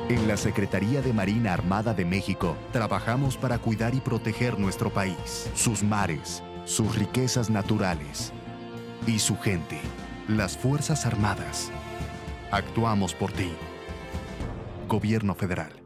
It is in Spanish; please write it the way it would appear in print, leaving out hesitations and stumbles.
En la Secretaría de Marina Armada de México, trabajamos para cuidar y proteger nuestro país, sus mares, sus riquezas naturales y su gente. Las Fuerzas Armadas. Actuamos por ti. Gobierno Federal.